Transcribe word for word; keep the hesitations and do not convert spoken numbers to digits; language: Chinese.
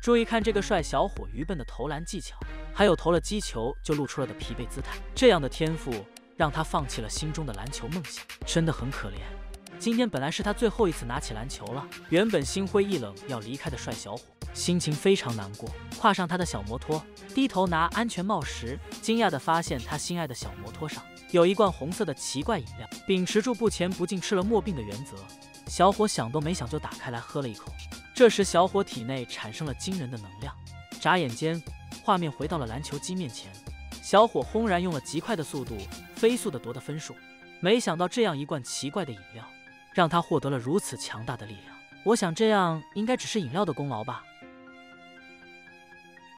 注意看这个帅小伙愚笨的投篮技巧，还有投了击球就露出了的疲惫姿态，这样的天赋让他放弃了心中的篮球梦想，真的很可怜。今天本来是他最后一次拿起篮球了，原本心灰意冷要离开的帅小伙，心情非常难过。跨上他的小摩托，低头拿安全帽时，惊讶地发现他心爱的小摩托上有一罐红色的奇怪饮料。秉持住不前不进吃了莫病的原则，小伙想都没想就打开来喝了一口。这时小伙体内产生了惊人的能量，眨眼间画面回到了篮球机面前，小伙轰然用了极快的速度飞速地夺得分数。没想到这样一罐奇怪的饮料让他获得了如此强大的力量，我想这样应该只是饮料的功劳吧。